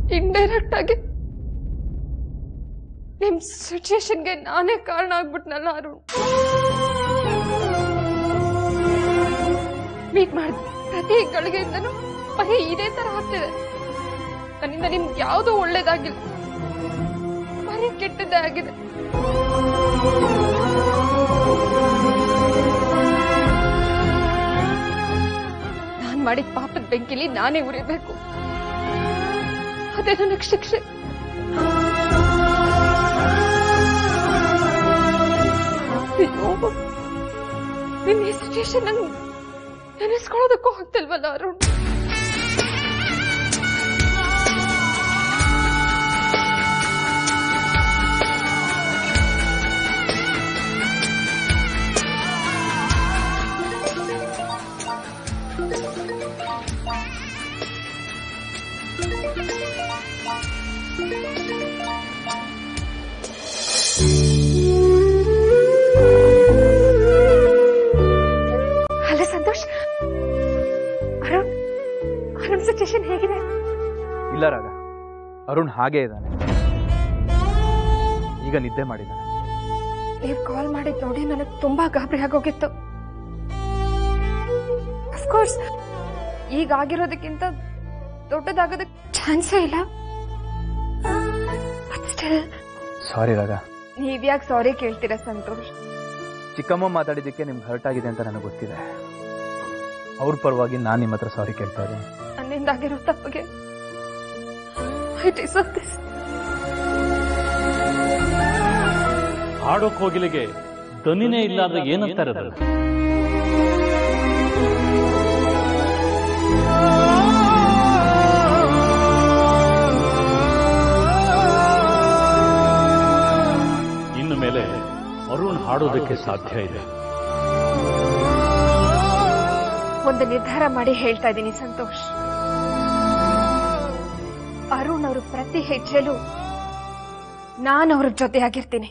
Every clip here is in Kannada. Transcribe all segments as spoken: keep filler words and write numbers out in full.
ಇಂಡೈರೆಕ್ಟ್ ಆಗಿ ನಿಮ್ ಸಿಚುಯೇಷನ್ಗೆ ನಾನೇ ಕಾರಣ ಆಗ್ಬಿಟ್ನಲ್ಲ ಅರುಣ್. ಮೀಟ್ ಮಾಡಿದ ಪ್ರತಿ ಗಳಿಗೆಯಿಂದನೂ ಬರೀ ಇದೇ ತರ ಆಗ್ತಿದೆ. ನನ್ನಿಂದ ನಿಮ್ಗೆ ಯಾವುದೂ ಒಳ್ಳೇದಾಗಿಲ್ಲ, ಬರೀ ಕೆಟ್ಟದ್ದೇ ಆಗಿದೆ. ನಾನ್ ಮಾಡಿದ ಪಾಪದ ಬೆಂಕಿಲಿ ನಾನೇ ಉರಿಬೇಕು, ಅದೇ ನನಗೆ ಶಿಕ್ಷೆ. ನಿನ್ನ ಈ ಸಿಚುಯೇಷನ್ ನಂಗೆ ನೆನೆಸ್ಕೊಳ್ಳೋದಕ್ಕೂ ಆಗ್ತಿಲ್ವಲ್ಲ ಅರುಣ್. ಹಲೋ ಸಂತೋಷ್, ಅರುಣ್ ಅರುಣ್ ಸಿಚುಯೇಷನ್ ಹೇಗಿದೆ? ಇಲ್ಲ ರಾಗ, ಅರುಣ್ ಹಾಗೇ ಇದ್ದಾನೆ, ಈಗ ನಿದ್ದೆ ಮಾಡಿದ್ದಾನೆ. ನೀವು ಕಾಲ್ ಮಾಡಿದ್ ನೋಡಿ ನನಗೆ ತುಂಬಾ ಗಾಬರಿ ಆಗೋಗಿತ್ತು. ಅಫ್ಕೋರ್ಸ್ ಈಗ ಆಗಿರೋದಕ್ಕಿಂತ ದೊಡ್ಡದಾಗೋದಕ್ಕೆ ಚಾನ್ಸೇ ಇಲ್ಲ. ಸಾರಿ ರಾಗ. ನೀವ್ಯಾಕೆ ಸಾರಿ ಕೇಳ್ತೀರಾ ಸಂತೋಷ್? ಚಿಕ್ಕಮ್ಮ ಮಾತಾಡಿದ್ದಕ್ಕೆ ನಿಮ್ಗೆ ಹರ್ಟ್ ಆಗಿದೆ ಅಂತ ನನಗೆ ಗೊತ್ತಿದೆ. ಅವ್ರ ಪರವಾಗಿ ನಾನು ನಿಮ್ಮ ಹತ್ರ ಸಾರಿ ಕೇಳ್ತಾ ಇದ್ದೀನಿ. ನನ್ನಿಂದಾಗಿರೋ ತಪ್ಪಿಗೆ ಐ ಡಿಸರ್ವ್ ದಿಸ್. ಹಾಡೋ ಕೋಗಿಲೆಗೆ ದನಿನೇ ಇಲ್ಲ ಅಂದ್ರೆ ಏನಂತಾರೆ ಅದನ್ನ? ಇನ್ನು ಮೇಲೆ ಅರುಣ್ ಹಾಡೋದಕ್ಕೆ ಸಾಧ್ಯ ಇದೆ. ಒಂದು ನಿರ್ಧಾರ ಮಾಡಿ ಹೇಳ್ತಾ ಇದ್ದೀನಿ ಸಂತೋಷ್, ಅರುಣ್ ಅವರು ಪ್ರತಿ ಹೆಜ್ಜೆಲೂ ನಾನು ಅವ್ರ ಜೊತೆಯಾಗಿರ್ತೀನಿ.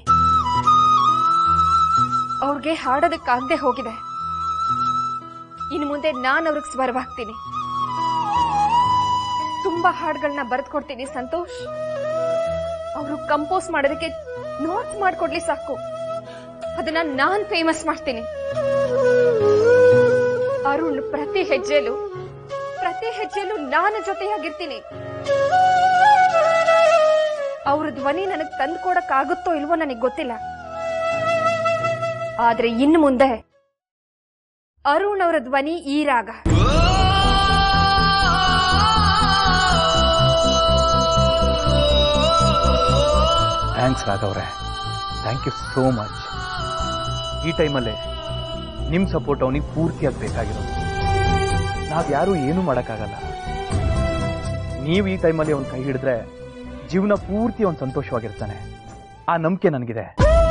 ಅವ್ರಿಗೆ ಹಾಡೋದಕ್ಕಾಗದೆ ಹೋಗಿದೆ, ಇನ್ನು ಮುಂದೆ ನಾನು ಅವ್ರಿಗೆ ಸ್ವರವಾಗ್ತೀನಿ. ತುಂಬಾ ಹಾಡುಗಳನ್ನ ಬರೆದ್ಕೊಡ್ತೀನಿ ಸಂತೋಷ್. ಅವರು ಕಂಪೋಸ್ ಮಾಡೋದಕ್ಕೆ ನೋಟ್ಸ್ ಮಾಡ್ಕೊಡ್ಲಿ ಸಾಕು, ಅದನ್ನ ನಾನ್ ಫೇಮಸ್ ಮಾಡ್ತೀನಿ. ಅರುಣ್ ಪ್ರತಿ ಹೆಜ್ಜೆಲು ಪ್ರತಿ ಹೆಜ್ಜೆಲು ನಾನು ಜೊತೆಯಾಗಿರ್ತೀನಿ. ಅವ್ರ ಧ್ವನಿ ನನಗ್ ತಂದ್ಕೊಡಕ್ಕಾಗುತ್ತೋ ಇಲ್ವೋ ನನಗ್ ಗೊತ್ತಿಲ್ಲ, ಆದ್ರೆ ಇನ್ನು ಮುಂದೆ ಅರುಣ್ ಅವರ ಧ್ವನಿ ಈ ರಾಗ. ಥ್ಯಾಂಕ್ಸ್ ರಾಘವ್ರೆ, ಥ್ಯಾಂಕ್ ಯು ಸೋ ಮಚ್. ಈ ಟೈಮಲ್ಲೇ ನಿಮ್ಮ ಸಪೋರ್ಟ್ ಅವನಿಗೆ ಪೂರ್ತಿಯಾಗಿ ಬೇಕಾಗಿರೋದು. ನಾವ್ಯಾರೂ ಏನೂ ಮಾಡೋಕ್ಕಾಗಲ್ಲ. ನೀವು ಈ ಟೈಮಲ್ಲಿ ಅವ್ನ ಕೈ ಹಿಡಿದ್ರೆ ಜೀವನ ಪೂರ್ತಿ ಅವ್ನು ಸಂತೋಷವಾಗಿರ್ತಾನೆ, ಆ ನಂಬಿಕೆ ನನಗಿದೆ.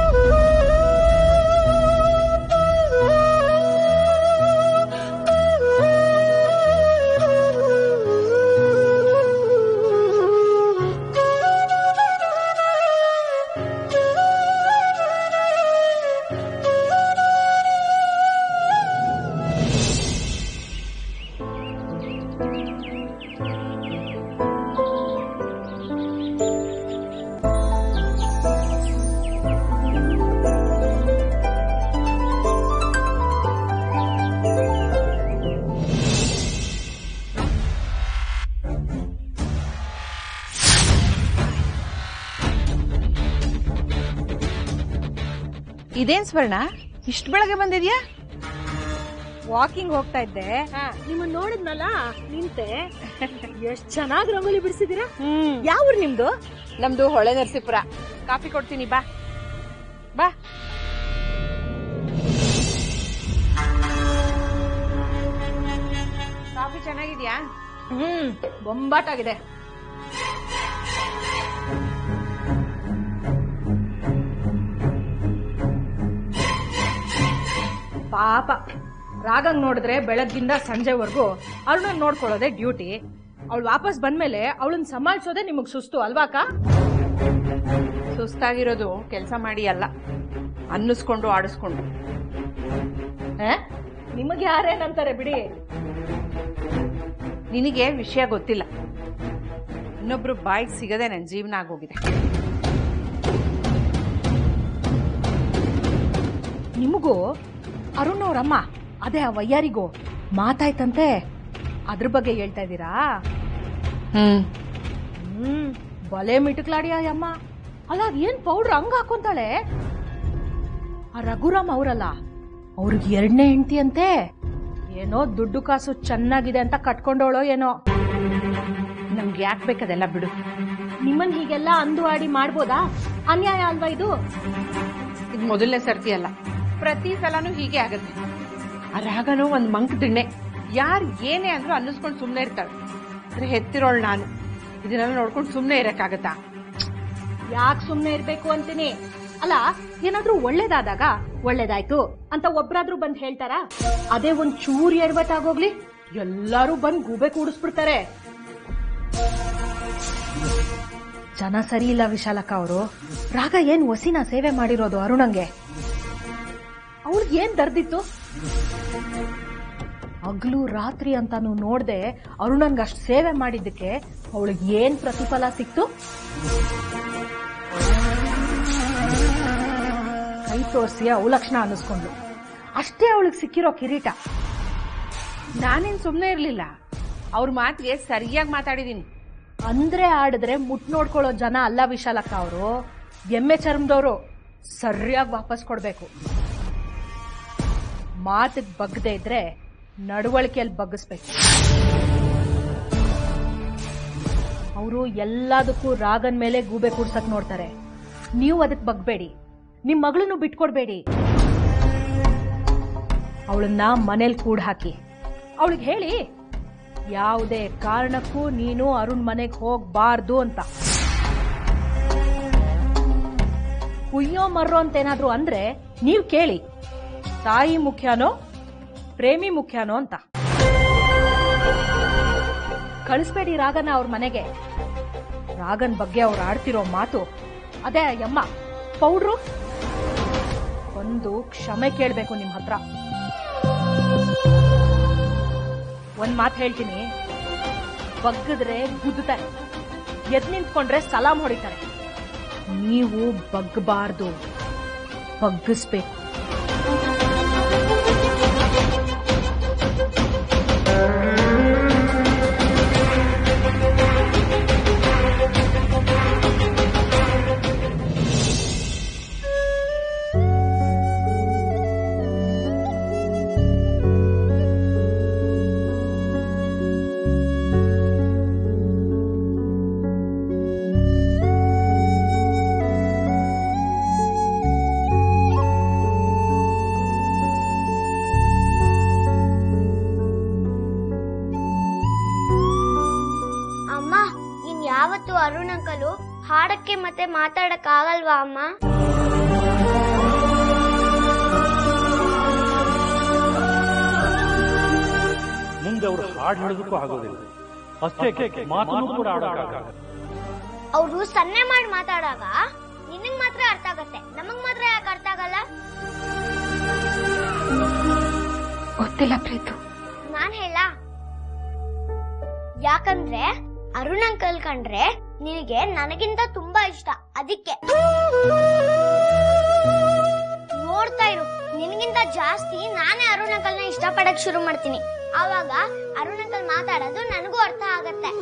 ಇದೇನ್ ಸ್ವರ್ಣ, ಇಷ್ಟು ಬೆಳಗ್ಗೆ ಬಂದಿದ್ಯಾ? ವಾಕಿಂಗ್ ಹೋಗ್ತಾ ಇದ್ದೆ, ನಿಮ್ಮನ್ನ ನೋಡಿದ್ನಲ್ಲ ನಿಂತೆ. ಎಷ್ಟ್ ಚೆನ್ನಾಗಿ ರಂಗೋಲಿ ಬಿಡಿಸಿದೀರಾ. ಯಾವ ಊರು ನಿಮ್ದು? ನಮ್ದು ಹೊಳೆ ನರಸೀಪುರ. ಕಾಫಿ ಕೊಡ್ತೀನಿ, ಬಾ ಬಾ. ಕಾಫಿ ಚೆನ್ನಾಗಿದ್ಯಾ? ಹ್ಮ್ ಬೊಂಬಾಟಾಗಿದೆ. ಪಾಪ ರಾಗಂಗ್ ನೋಡಿದ್ರೆ ಬೆಳಗ್ಗಿಂದ ಸಂಜೆವರೆಗೂ ಅರುಣನ್ ನೋಡ್ಕೊಳ್ಳೋದೆ ಡ್ಯೂಟಿ. ಅವಳು ವಾಪಸ್ ಬಂದ್ಮೇಲೆ ಅವಳನ್ನ ಸಂಭಾಳಿಸೋದೆ ನಿಮಗ್ ಸುಸ್ತು ಅಲ್ವಾಕ? ಸುಸ್ತಾಗಿರೋದು ಕೆಲಸ ಮಾಡಿ ಅಲ್ಲ, ಅನ್ನಿಸ್ಕೊಂಡು ಆಡಿಸ್ಕೊಂಡು. ನಿಮಗೆ ಯಾರೇನಂತಾರೆ ಬಿಡಿ. ನಿನಗೆ ವಿಷಯ ಗೊತ್ತಿಲ್ಲ. ಇನ್ನೊಬ್ರು ಬಾಯಿಗೆ ಸಿಗದೆ ನನ್ನ ಜೀವನ ಆಗೋಗಿದೆ. ನಿಮಗೂ ಅರುಣ್ ಅವರಮ್ಮ ಅದೇ ಆ ವಯ್ಯಾರಿಗೂ ಮಾತಾಯ್ತಂತೆ, ಅದ್ರ ಬಗ್ಗೆ ಹೇಳ್ತಾ ಇದ್ದೀರಾ? ಹ್ಮ್ ಹ್ಮ್ ಬಲೆ ಮಿಟುಕ್ಲಾಡಿಯ ಅಮ್ಮ. ಅಲ್ಲ ಏನ್ ಪೌಡ್ರ್ ಹಂಗ ಹಾಕೊಂತಾಳೆ? ಆ ರಘುರಾಮ್ ಅವರಲ್ಲ, ಅವ್ರಿಗೆ ಎರಡನೇ ಹೆಂಡತಿ ಅಂತೆ. ಏನೋ ದುಡ್ಡು ಕಾಸು ಚೆನ್ನಾಗಿದೆ ಅಂತ ಕಟ್ಕೊಂಡವಳೋ ಏನೋ. ನಮ್ಗೆ ಯಾಕೆ ಬೇಕದೆಲ್ಲ ಬಿಡು. ನಿಮ್ಮನ್ ಹೀಗೆಲ್ಲ ಅಂದು ಆಡಿ ಮಾಡ್ಬೋದಾ? ಅನ್ಯಾಯ ಅಲ್ವಾ ಇದು? ಇದು ಮೊದಲನೇ ಸರ್ತಿ ಅಲ್ಲ, ಪ್ರತಿ ಸಲನೂ ಹೀಗೆ ಆಗತ್ತೆ. ಆ ರಾಗನೂ ಒಂದ್ ಮಂಕ್ ದಿಣ್ಣೆ, ಯಾರು ಏನೇ ಅಂದ್ರೂ ಅನ್ನಿಸ್ಕೊಂಡು ಸುಮ್ನೆ ಇರ್ತಾಳೆ. ಆದ್ರೆ ಹೆತ್ತಿರೋಳು ನಾನು, ಇದನ್ನೆಲ್ಲ ನೋಡ್ಕೊಂಡು ಸುಮ್ನೆ ಇರಕ್ಕಾಗತ್ತಾ? ಯಾಕೆ ಸುಮ್ನೆ ಇರ್ಬೇಕು ಅಂತೀನಿ. ಅಲ್ಲ ಏನಾದ್ರೂ ಒಳ್ಳೇದಾದಾಗ ಒಳ್ಳೇದಾಯ್ತು ಅಂತ ಒಬ್ರಾದ್ರೂ ಬಂದ್ ಹೇಳ್ತಾರ? ಅದೇ ಒಂದ್ ಚೂರು ಎಡವಟ್ಟಾಗೋಗ್ಲಿ ಎಲ್ಲಾರು ಬಂದ್ ಗೂಬೆ ಕೂಡಿಸ್ಬಿಡ್ತಾರೆ. ಜನ ಸರಿ ಇಲ್ಲ ವಿಶಾಲಕ್ಕ ಅವರು. ರಾಗ ಏನ್ ವಸಿನ ಸೇವೆ ಮಾಡಿರೋದು ಅರುಣಂಗೆ? ಅವಳಿಗೆ ಏನ್ ದರ್ದಿತ್ತು? ಹಗ್ಲು ರಾತ್ರಿ ಅಂತಾನು ನೋಡ್ದೆ ಅರುಣನ್ಗೆ ಅಷ್ಟ್ ಸೇವೆ ಮಾಡಿದ್ದಕ್ಕೆ ಅವಳಿಗೆ ಏನ್ ಪ್ರತಿಫಲ ಸಿಕ್ತು? ಕೈ ತೋರಿಸಿ ಅವಲಕ್ಷಣ ಅನ್ನಿಸ್ಕೊಂಡ್ಲು, ಅಷ್ಟೇ ಅವಳಿಗೆ ಸಿಕ್ಕಿರೋ ಕಿರೀಟ. ನಾನೇನ್ ಸುಮ್ನೆ ಇರ್ಲಿಲ್ಲ, ಅವ್ರ ಮಾತಿಗೆ ಸರಿಯಾಗಿ ಮಾತಾಡಿದೀನಿ. ಅಂದ್ರೆ ಆಡಿದ್ರೆ ಮುಟ್ ನೋಡ್ಕೊಳ್ಳೋ ಜನ ಅಲ್ಲ ವಿಶಾಲಕ್ಕ ಅವರು. ಎಮ್ಮೆ ಚರ್ಮದವರು ಸರಿಯಾಗಿ ವಾಪಸ್ ಕೊಡ್ಬೇಕು. ಮಾತಿಗೆ ಬಗ್ಗದೆ ಇದ್ರೆ ನಡವಳಿಕೆಯಲ್ಲಿ ಬಗ್ಗಿಸ್ಬೇಕು. ಅವರು ಎಲ್ಲದಕ್ಕೂ ರಾಗನ್ ಮೇಲೆ ಗೂಬೆ ಕೂಡ್ಸಕ್ ನೋಡ್ತಾರೆ. ನೀವು ಅದಕ್ಕೆ ಬಗ್ಬೇಡಿ, ನಿಮ್ ಮಗಳನ್ನು ಬಿಟ್ಕೊಡ್ಬೇಡಿ. ಅವಳನ್ನ ಮನೇಲಿ ಕೂಡ ಹಾಕಿ ಅವಳಿಗೆ ಹೇಳಿ ಯಾವುದೇ ಕಾರಣಕ್ಕೂ ನೀನು ಅರುಣ್ ಮನೆಗೆ ಹೋಗ್ಬಾರ್ದು ಅಂತ. ಕುಯ್ಯೋ ಮರ್ರೋ ಅಂತೇನಾದ್ರು ಅಂದ್ರೆ ನೀವ್ ಕೇಳಿ, ತಾಯಿ ಮುಖ್ಯನೋ ಪ್ರೇಮಿ ಮುಖ್ಯನೋ ಅಂತ. ಕಳಿಸ್ಬೇಡಿ ರಾಗನ ಅವ್ರ ಮನೆಗೆ. ರಾಗನ್ ಬಗ್ಗೆ ಅವ್ರು ಆಡ್ತಿರೋ ಮಾತು ಅದೇ ಯಮ್ಮ ಪೌಡ್ರು. ಒಂದು ಕ್ಷಮೆ ಕೇಳ್ಬೇಕು ನಿಮ್ ಹತ್ರ. ಒಂದ್ ಮಾತು ಹೇಳ್ತೀನಿ, ಬಗ್ಗಿದ್ರೆ ಗುದ್ದುತ್ತಾರೆ, ಎದ್ ನಿಂತ್ಕೊಂಡ್ರೆ ಸಲಾಂ ಹೊಡಿತಾರೆ. ನೀವು ಬಗ್ಗಬಾರ್ದು, ಬಗ್ಗಿಸ್ಬೇಕು. ಯಾವತ್ತು ಅರುಣ್ ಅಂಕಲು ಹಾಡಕ್ಕೆ ಮತ್ತೆ ಮಾತಾಡಕ್ ಆಗಲ್ವಾ ಅಮ್ಮ? ಮುಂದೆ ಅವರು ಹಾಡು ಹೇಳೋದಕ್ಕೂ ಆಗೋದಿಲ್ಲ, ಅಷ್ಟೇ ಮಾತನ್ನು ಕೂಡ ಆಡೋಕ್ಕಾಗಲ್ಲ. ಅವರು ಸನ್ನೆ ಮಾಡಿ ಮಾತಾಡಾಗ ನಿನಗ್ ಮಾತ್ರ ಅರ್ಥ ಆಗತ್ತೆ, ನಮಗ್ ಮಾತ್ರ ಯಾಕೆ ಅರ್ಥ ಆಗಲ್ಲ? ಗೊತ್ತಿಲ್ಲ ಪ್ರೀತು. ನಾನ್ ಹೇಳ, ಯಾಕಂದ್ರೆ ಅರುಣ್ ಅಂಕಲ್ ಕಂಡ್ರೆ ನಿನಗೆ ನನಗಿಂತ ತುಂಬಾ ಇಷ್ಟ, ಅದಕ್ಕೆ. ನೋಡ್ತಾ ಇರು, ನಿನಗಿಂತ ಜಾಸ್ತಿ ನಾನೇ ಅರುಣ್ ಅಂಕಲ್ನ ಇಷ್ಟ ಪಡಕ್ ಶುರು ಮಾಡ್ತೀನಿ. ಆವಾಗ ಅರುಣ್ ಅಂಕಲ್ ಮಾತಾಡೋದು ನನಗೂ ಅರ್ಥ ಆಗತ್ತೆ.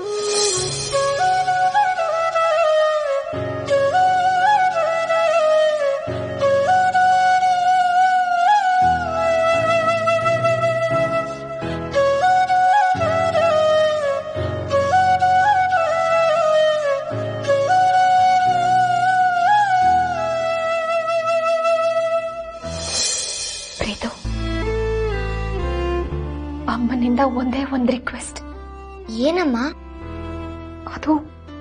ಅಮ್ಮನಿಂದ ಒಂದೇ ಒಂದ್ ರಿಕ್ವೆಸ್ಟ್. ಏನಮ್ಮ? ಅದು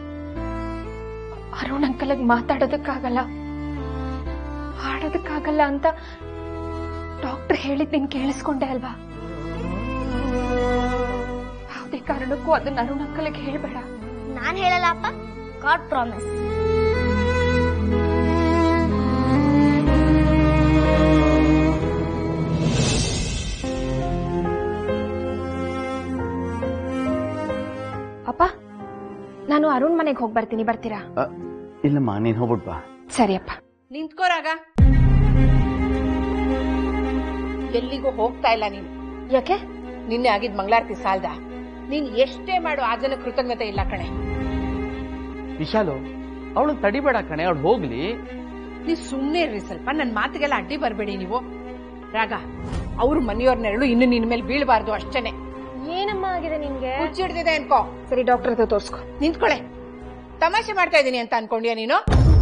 ಅರುಣ್ ಅಂಕಲ್ಗೆ ಮಾತಾಡೋದಕ್ಕಾಗಲ್ಲ, ಹಾಡೋದಕ್ಕಾಗಲ್ಲ ಅಂತ ಡಾಕ್ಟರ್ ಹೇಳಿದ್ ನೀನ್ ಕೇಳಿಸ್ಕೊಂಡೆ ಅಲ್ವಾ? ಯಾವುದೇ ಕಾರಣಕ್ಕೂ ಅದನ್ನ ಅರುಣ್ ಅಂಕಲ್ಗೆ ಹೇಳ್ಬೇಡ. ನಾನ್ ಹೇಳಲ್ಲ ಅಪ್ಪ, ಗಾಡ್ ಪ್ರಾಮಿಸ್. ಅಪ್ಪ, ನಾನ್ ನಾನು ಅರುಣ್ ಮನೆಗೆ ಹೋಗಿ ಬರ್ತೀನಿ, ಬರ್ತೀರಾ? ಇಲ್ಲಮ್ಮ, ನೀನ್ ಹೋಗ್ಬಿಟ್ ಬಾ. ಸರಿಯಪ್ಪ. ನಿಂತ್ಕೋರಾಗ, ಎಲ್ಲಿಗೂ ಹೋಗ್ತಾ ಇಲ್ಲ ನೀನು. ಯಾಕೆ? ನಿನ್ನೆ ಆಗಿದ್ ಮಂಗಳಾರತಿ ಸಾಲ್ದ? ನೀನ್ ಎಷ್ಟೇ ಮಾಡು ಆ ಜನ ಕೃತಜ್ಞತೆ ಇಲ್ಲ ಕಣೆ. ವಿಶಾಲು, ಅವಳು ತಡಿಬೇಡ ಕಣೆ, ಅವಳು ಹೋಗ್ಲಿ. ನೀ ಸುಮ್ನೆ ಇರ್ರಿ ಸ್ವಲ್ಪ, ನನ್ ಮಾತಿಗೆಲ್ಲ ಅಡ್ಡಿ ಬರ್ಬೇಡಿ ನೀವು. ರಾಗ, ಅವ್ರು ಮನೆಯವ್ರ ನೆರಳು ಇನ್ನು ನಿನ್ ಮೇಲೆ ಬೀಳ್ಬಾರ್ದು ಅಷ್ಟೇನೆ. ಏನಮ್ಮ ಆಗಿದೆ ನಿನ್ಗೆ? ಹುಚ್ಚಿಡ್ದಿದೆ ಅನ್ಕೋ. ಸರಿ, ಡಾಕ್ಟರ್ ಹತ್ರ ತೋರ್ಸ್ಕೊ. ನಿಂತ್ಕೊಳೆ. ತಮಾಷೆ ಮಾಡ್ತಾ ಇದೀನಿ ಅಂತ ಅನ್ಕೊಂಡ್ಯಾ ನೀನು?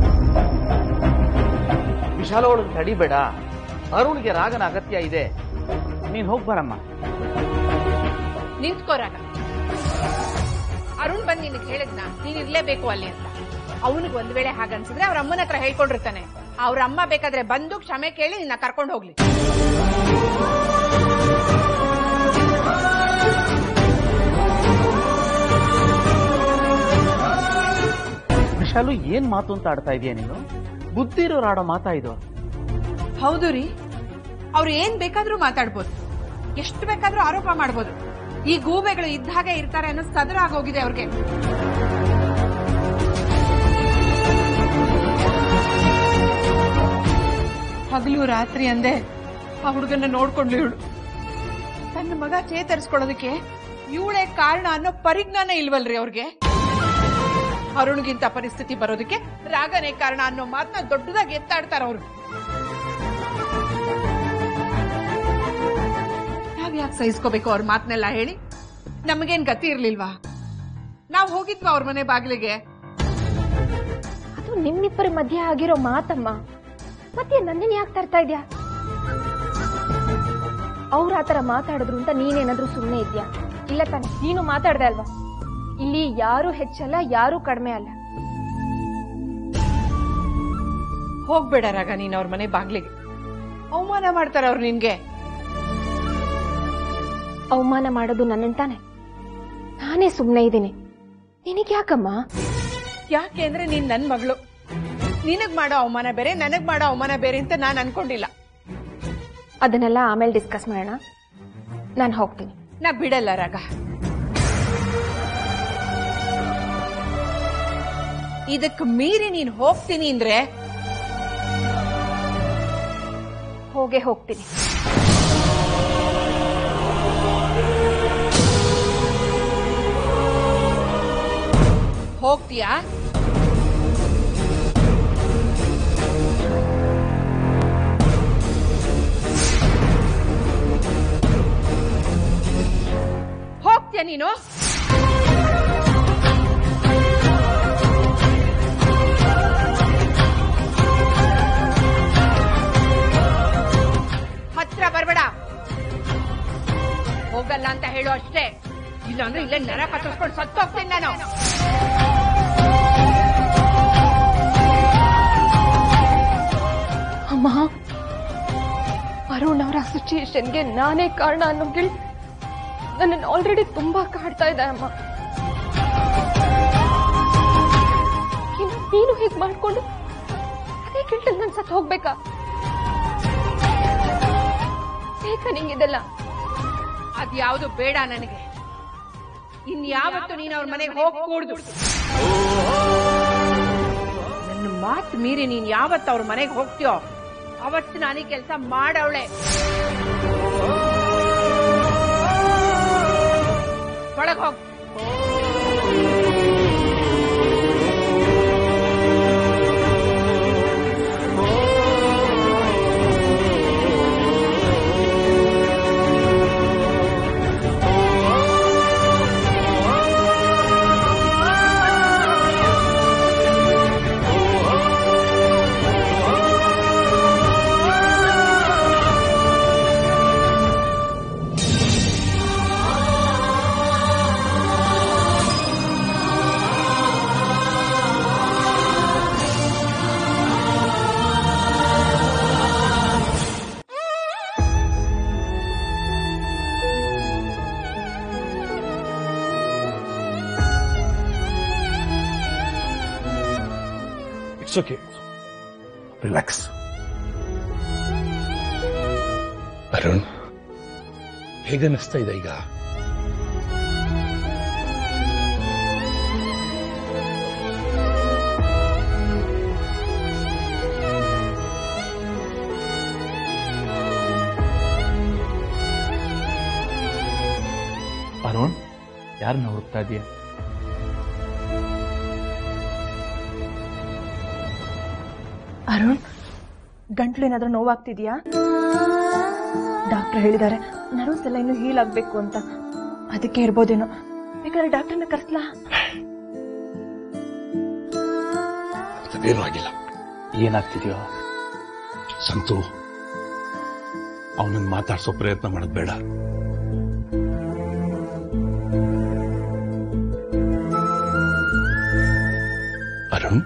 ವಿಶಾಲ, ಅವಳು ತಡಿಬೇಡ, ಅರುಣ್ಗೆ ರಾಗನ ಅಗತ್ಯ ಇದೆ. ನೀನ್ ಹೋಗ್ಬಾರಮ್ಮ. ನಿಂತ್ಕೋ ರಾಗ. ಅರುಣ್ ಬಂದ್ ನಿನಗೆ ಹೇಳಿದ್ನ ನೀನ್ ಇರ್ಲೇಬೇಕು ಅಲ್ಲಿ ಅಂತ. ಅವನಿಗೆ ಒಂದ್ ವೇಳೆ ಹಾಗನ್ಸಿದ್ರೆ ಅವ್ರ ಅಮ್ಮನ ಹತ್ರ ಹೇಳ್ಕೊಂಡಿರ್ತಾನೆ. ಅವ್ರ ಅಮ್ಮ ಬೇಕಾದ್ರೆ ಬಂದು ಕ್ಷಮೆ ಕೇಳಿ ನಿನ್ನ ಕರ್ಕೊಂಡು ಹೋಗ್ಲಿ. ವಿಶಾಲು, ಏನ್ ಮಾತು ಅಂತ ಆಡ್ತಾ ಇದೀಯ ನೀನು? ಬುದ್ಧಿ ಇರೋರು ಆಡೋ ಮಾತಾ ಇದು? ಹೌದು ರೀ, ಅವ್ರು ಏನ್ ಬೇಕಾದ್ರೂ ಮಾತಾಡ್ಬೋದು, ಎಷ್ಟು ಬೇಕಾದ್ರೂ ಆರೋಪ ಮಾಡ್ಬೋದು. ಈ ಗೂಬೆಗಳು ಇದ್ದ ಹಾಗೆ ಇರ್ತಾರೆ ಅನ್ನೋ ಸದರ ಆಗೋಗಿದೆ ಅವ್ರಿಗೆ. ಹಗಲು ರಾತ್ರಿ ಅಂದೆ ಆ ಹುಡುಗನ್ನ ನೋಡ್ಕೊಂಡ್ಲು ಇವಳು. ತನ್ನ ಮಗ ಚೇತರಿಸ್ಕೊಳ್ಳೋದಕ್ಕೆ ಇವಳೇ ಕಾರಣ ಅನ್ನೋ ಪರಿಜ್ಞಾನ ಇಲ್ವಲ್ರಿ ಅವ್ರಿಗೆ. ಅರುಣ್ಗಿಂತ ಪರಿಸ್ಥಿತಿ ಬರೋದಕ್ಕೆ ರಾಗನೇ ಕಾರಣ ಅನ್ನೋ ಮಾತನ್ನ ದೊಡ್ಡದಾಗಿ ಎತ್ತಾಡ್ತಾರ ಅವ್ರು. ನಾವ್ಯಾಕೆ ಸಹಿಸ್ಕೋಬೇಕು ಅವ್ರ ಮಾತನ್ನೆಲ್ಲ ಹೇಳಿ? ನಮಗೇನ್ ಗತಿ ಇರ್ಲಿಲ್ವಾ? ನಾವ್ ಹೋಗಿದ್ವಾ ಅವ್ರ ಮನೆ ಬಾಗಿಲಿಗೆ? ಅದು ನಿಮ್ಮಿಬ್ಬರ ಮಧ್ಯೆ ಆಗಿರೋ ಮಾತಮ್ಮ, ಮತ್ತೆ ನನ್ನನ್ ಯಾಕೆ ತರ್ತಾ ಇದ್ಯಾ? ಅವ್ರ ಆತರ ಮಾತಾಡಿದ್ರು ಅಂತ ನೀನೇನಾದ್ರೂ ಸುಮ್ಮನೆ ಇದ್ಯಾ? ಇಲ್ಲ ತಾನೆ, ನೀನು ಮಾತಾಡ್ದೆ ಅಲ್ವಾ? ಇಲ್ಲಿ ಯಾರು ಹೆಚ್ಚಲ್ಲ, ಯಾರು ಕಡಿಮೆ ಅಲ್ಲ. ಹೋಗ್ಬೇಡ ರಾಗ ನೀನ್ ಅವ್ರ ಮನೆ ಬಾಗ್ಲಿಗೆ. ಅವಮಾನ ಮಾಡ್ತಾರ ಅವ್ರು ನಿನ್ಗೆ. ಅವಮಾನ ಮಾಡೋದು ನನ್ನನ್ ತಾನೆ, ನಾನೇ ಸುಮ್ಮನೆ ಇದ್ದೀನಿ. ನಿನಗ್ ಯಾಕಮ್ಮ? ಯಾಕೆ ಅಂದ್ರೆ ನೀನ್ ನನ್ ಮಗಳು. ನಿನಗ್ ಮಾಡೋ ಅವಮಾನ ಬೇರೆ, ನನಗ್ ಮಾಡೋ ಅವಮಾನ ಬೇರೆ ಅಂತ ನಾನ್ ಅನ್ಕೊಂಡಿಲ್ಲ. ಅದನ್ನೆಲ್ಲ ಆಮೇಲೆ ಡಿಸ್ಕಸ್ ಮಾಡೋಣ. ನಾನು ಹೋಗ್ತೀನಿ. ನಾ ಬಿಡಲ್ಲ ರಾಗ. ಇದಕ್ ಮೀರಿ ನೀನ್ ಹೋಗ್ತೀನಿ ಅಂದ್ರೆ ಹೋಗೇ ಹೋಗ್ತೀನಿ. ಹೋಗ್ತೀಯಾ? ಹೋಗ್ತೀಯ ನೀನು? ಹತ್ರ ಬರ್ಬೇಡ. ಹೋಗಲ್ಲ ಅಂತ ಹೇಳು ಅಷ್ಟೇ, ಇಲ್ಲಾಂದ್ರೆ ಇಲ್ಲೇ ನರ ಕತ್ತರಿಸ್ಕೊಂಡು ಸತ್ತೋಗ್ತೀನಿ ನಾನು. ಅಮ್ಮ, ಅರುಣ್ ಅವರ ಸಿಚುಯೇಷನ್ಗೆ ನಾನೇ ಕಾರಣ ಅನ್ನೋ ಗಿಲ್ಟ್ ನನ್ನನ್ನು ಆಲ್ರೆಡಿ ತುಂಬಾ ಕಾಡ್ತಾ ಇದೆ ಅಮ್ಮ. ಇನ್ನು ನೀನು ಹೀಗೆ ಮಾಡ್ಕೊಂಡು ಅದೇ ಗಿಲ್ಟಲ್ಲಿ ನನ್ ಸತ್ ಹೋಗ್ಬೇಕಾ? ಬೇಕಾ ನಿಂಗಿದೆಲ್ಲ? ಅದ್ಯಾವುದು ಬೇಡ ನನಗೆ. ಇನ್ಯಾವತ್ತು ನೀನು ಅವ್ರ ಮನೆಗೆ ಹೋಗಿ ಕೂಡ್ದು. ನನ್ನ ಮಾತು ಮೀರಿ ನೀನ್ ಯಾವತ್ತು ಅವ್ರ ಮನೆಗೆ ಹೋಗ್ತೀಯೋ ಅವತ್ತು ನಾನು ಈ ಕೆಲಸ ಮಾಡವಳೆ. ಒಳಗ್ ಹೋಗ್. It's okay. Relax. ಅರುಣ್, ಹೇಗನ್ನಿಸ್ತಾ ಇದೆ ಈಗ? ಅರುಣ್, ಯಾರನ್ನ ಹುಡುಕ್ತಾ ಇದೀಯ? ಅರುಣ್, ಗಂಟ್ಲು ಏನಾದ್ರೂ ನೋವಾಗ್ತಿದ್ಯಾ? ಡಾಕ್ಟರ್ ಹೇಳಿದ್ದಾರೆ ನರ್ವ್ಸ್ ಎಲ್ಲ ಇನ್ನು ಹೀಲ್ ಆಗ್ಬೇಕು ಅಂತ, ಅದಕ್ಕೆ ಇರ್ಬೋದೇನೋ. ಬೇಕಾದ್ರೆ ಡಾಕ್ಟರ್ನ ಕರ್ಸ್ಲಾ? ಏನೂ ಆಗಿಲ್ಲ. ಏನಾಗ್ತಿದ್ಯೋ? ಸಂತು, ಅವನನ್ನು ಮಾತಾಡ್ಸೋ ಪ್ರಯತ್ನ ಮಾಡೋದು ಬೇಡ. ಅರುಣ್,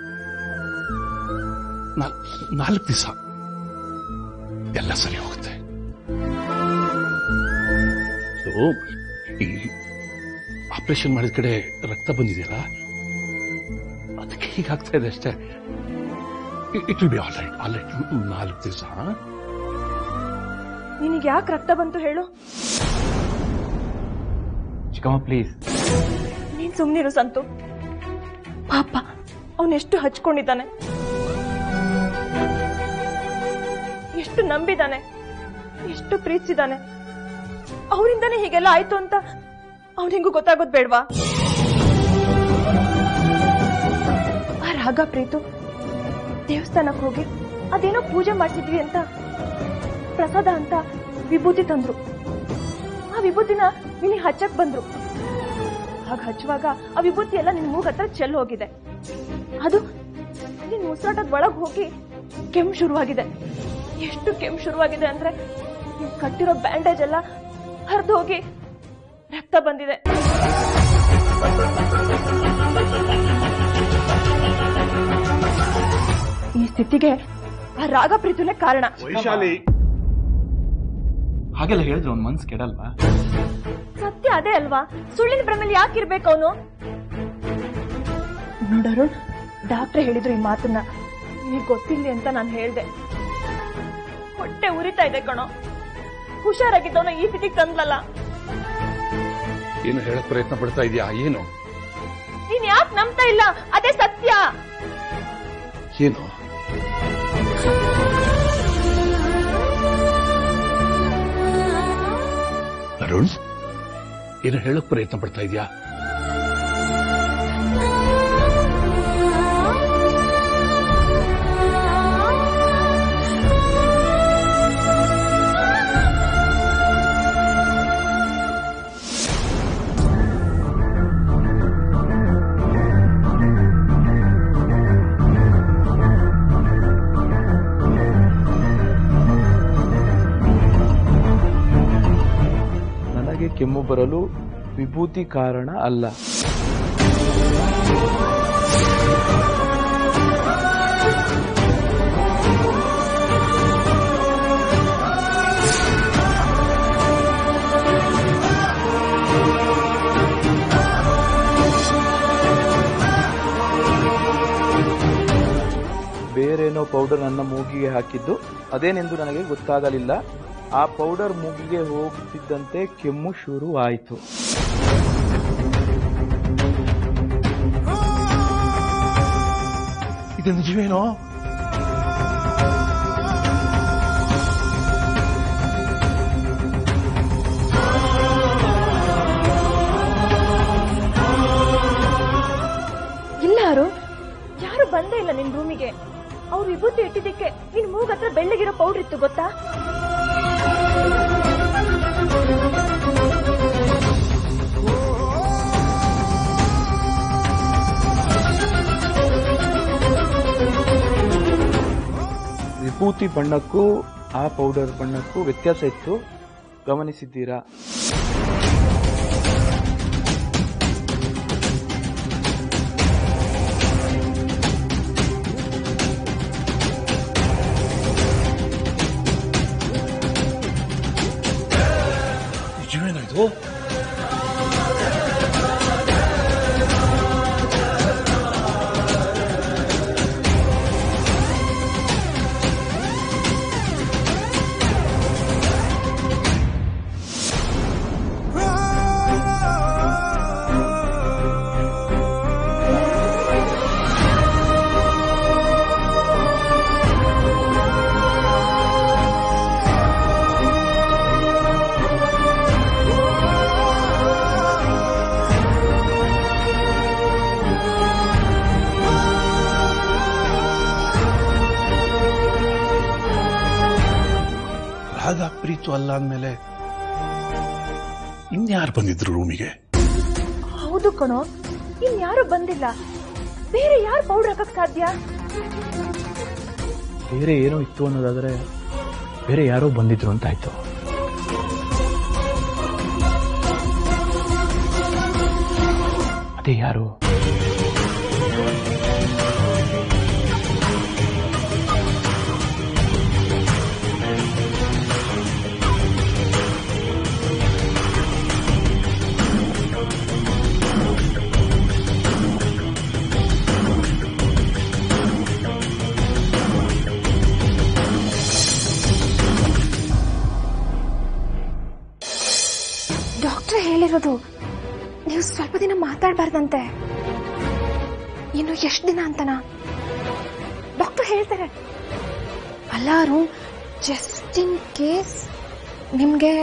ನಾಲ್ಕು ದಿವಸ ಎಲ್ಲ ಸರಿ ಹೋಗುತ್ತೆ. ಈ ಆಪರೇಷನ್ ಮಾಡಿದ ಕಡೆ ರಕ್ತ ಬಂದಿದೆಯಲ್ಲ, ಅದಕ್ಕೆ ಹೀಗಾಗ್ತಾ ಇದೆ ಅಷ್ಟೇ. It will be all right, all right. ನಾಲ್ಕು ದಿವಸ. ನಿನಗೆ ಯಾಕೆ ರಕ್ತ ಬಂತು ಹೇಳು? ಚಿಕ್ಕಮ್ಮ ಪ್ಲೀಸ್. ನೀನ್ ಸುಮ್ನಿರು ಸಂತು. ಪಾಪ ಅವನೆಷ್ಟು ಹಚ್ಕೊಂಡಿದ್ದಾನೆ, ಎಷ್ಟು ನಂಬಿದ್ದಾನೆ, ಎಷ್ಟು ಪ್ರೀತಿಸಿದ್ದಾನೆ. ಅವರಿಂದಾನೇ ಹೀಗೆಲ್ಲ ಆಯ್ತು ಅಂತ ಅವನಿಗೂ ಗೊತ್ತಾಗೋದ್ ಬೇಡ್ವಾ? ಆ ರಾಗ ಪ್ರೀತು ದೇವಸ್ಥಾನಕ್ಕೆ ಹೋಗಿ ಅದೇನೋ ಪೂಜೆ ಮಾಡ್ತಿದ್ವಿ ಅಂತ ಪ್ರಸಾದ ಅಂತ ವಿಭೂತಿ ತಂದ್ರು. ಆ ವಿಭೂತಿನ ನಿನಗೆ ಹಚ್ಚಕ್ ಬಂದ್ರು. ಹಾಗ ಹಚ್ಚುವಾಗ ಆ ವಿಭೂತಿ ಎಲ್ಲ ನಿನ್ ಮೂಗ್ ಹತ್ರ ಚೆಲ್ ಹೋಗಿದೆ. ಅದು ನಿನ್ ಉಸಿರಾಟದ ಒಳಗ್ ಹೋಗಿ ಕೆಮ್ಮು ಶುರುವಾಗಿದೆ. ಎಷ್ಟು ಕೆಮ್ಮು ಶುರುವಾಗಿದೆ ಅಂದ್ರೆ ನೀನ್ ಕಟ್ಟಿರೋ ಬ್ಯಾಂಡೇಜ್ ಎಲ್ಲ ಹರಿದು ಹೋಗಿ ರಕ್ತ ಬಂದಿದೆ. ಈ ಸ್ಥಿತಿಗೆ ಆ ರಾಗ ಪ್ರೀತಿನೇ ಕಾರಣ. ವೈಶಾಲಿ, ಹಾಗೆಲ್ಲ ಹೇಳಿದ್ರೆ ಅವ್ನ ಮನ್ಸು ಕೆಡಲ್ವಾ? ಸತ್ಯ ಅದೇ ಅಲ್ವಾ? ಸುಳ್ಳಿನ ಭ್ರಮೆಯಲ್ಲಿ ಯಾಕಿರ್ಬೇಕು ಅವನು? ನೋಡರು, ಡಾಕ್ಟರ್ ಹೇಳಿದ್ರು ಈ ಮಾತನ್ನ, ನಿನಗೆ ಗೊತ್ತಿಲ್ಲ ಅಂತ ನಾನು ಹೇಳ್ದೆ. ಹೊಟ್ಟೆ ಉರಿತಾ ಇದೆ ಕಣೋ. ಹುಷಾರಾಗಿದ್ದವನ ಈ ಸ್ಥಿತಿಗೆ ತಂದ್ಲಲ್ಲ. ಏನು ಹೇಳಕ್ ಪ್ರಯತ್ನ ಪಡ್ತಾ ಇದೀಯಾ? ಏನು? ನೀನ್ ಯಾಕೆ ನಂಬ್ತಾ ಇಲ್ಲ? ಅದೇ ಸತ್ಯ. ಏನು? ಅರುಣ್, ಏನು ಹೇಳಕ್ ಪ್ರಯತ್ನ ಪಡ್ತಾ ಇದೀಯಾ? ಕೆಮ್ಮು ಬರಲು ವಿಭೂತಿ ಕಾರಣ ಅಲ್ಲ. ಬೇರೇನೋ ಪೌಡರ್ ನನ್ನ ಮೂಗಿಗೆ ಹಾಕಿದ್ದು, ಅದೇನೆಂದು ನನಗೆ ಗೊತ್ತಾಗಲಿಲ್ಲ. ಆ ಪೌಡರ್ ಮೂಗಿಗೆ ಹೋಗುತ್ತಿದ್ದಂತೆ ಕೆಮ್ಮು ಶುರು ಆಯಿತು. ಇದು ನಿಜವೇನೋ? ಇಲ್ಲ ಅರು, ಯಾರು ಬಂದೇ ಇಲ್ಲ ನಿನ್ ರೂಮಿಗೆ. ಅವ್ರು ವಿಭೂತಿ ಇಟ್ಟಿದ್ದಕ್ಕೆ ನಿನ್ ಮೂಗ್ ಹತ್ರ ಬೆಳ್ಳಗಿರೋ ಪೌಡರ್ ಇತ್ತು ಗೊತ್ತಾ? ವಿಭೂತಿ ಬಣ್ಣಕ್ಕೂ ಆ ಪೌಡರ್ ಬಣ್ಣಕ್ಕೂ ವ್ಯತ್ಯಾಸ ಇತ್ತು, ಗಮನಿಸಿದ್ದೀರಾ? ನಿಜವೇನಾಯ್ತು? ರಾಗ ಪ್ರೀತು ಅಲ್ಲ ಅಂದ್ಮೇಲೆ ಇನ್ಯಾರು ಬಂದಿದ್ರು ರೂಮಿಗೆ? ಹೌದು ಕಣೋ, ಇನ್ಯಾರು ಬಂದಿಲ್ಲ. ಬೇರೆ ಯಾರು ಪೌಡರ್ ಹಾಕಕ್ ಸಾಧ್ಯ? ಬೇರೆ ಏನೋ ಇತ್ತು ಅನ್ನೋದಾದ್ರೆ ಬೇರೆ ಯಾರೋ ಬಂದಿದ್ರು ಅಂತ ಆಯ್ತು. ಅದೇ ಯಾರು? ಡಾಕ್ಟರ್ ಹೇಳಿರೋದು ನೀವು ಸ್ವಲ್ಪ ದಿನ ಮಾತಾಡಬಾರ್ದಂತೆ. ಇನ್ನು ಎಷ್ಟು ದಿನ ಅಂತನಾ ಡಾಕ್ಟರ್ ಹೇಳ್ತಾರೆ. ಅಲ್ಲಾರು ಜಸ್ಟ್ ಇನ್ ಕೇಸ್ ನಿಮ್ಗೆ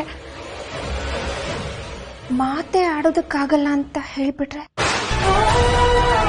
ಮಾತೇ ಆಡೋದಕ್ಕಾಗಲ್ಲ ಅಂತ ಹೇಳ್ಬಿಟ್ರೆ